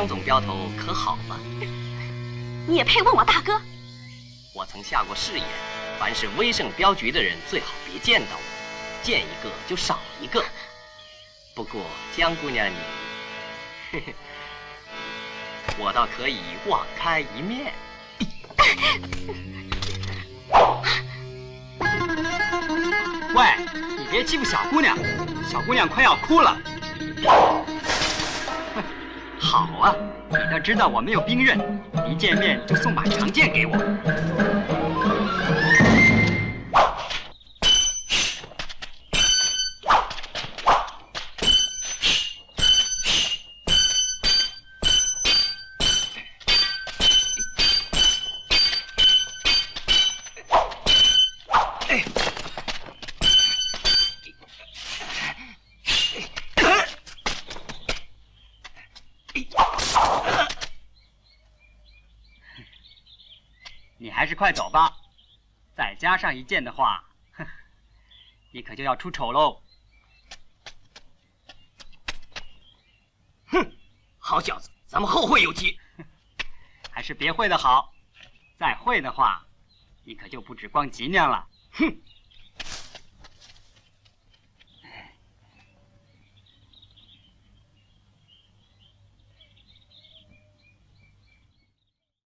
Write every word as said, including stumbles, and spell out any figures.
江总镖头可好了？ 你也配问我大哥？ 我曾下过誓言，凡是威盛镖局的人，最好别见到我，见一个就少一个。不过江姑娘你，嘿嘿，我倒可以网开一面。 喂，你别欺负小姑娘，小姑娘快要哭了。好啊，你倒知道我没有兵刃，一见面就送把长剑给我。快走吧，再加上一剑的话，哼，你可就要出丑喽。 哼，好小子，咱们后会有期。 还是别会的好，再会的话，你可就不止光吉娘了。 哼，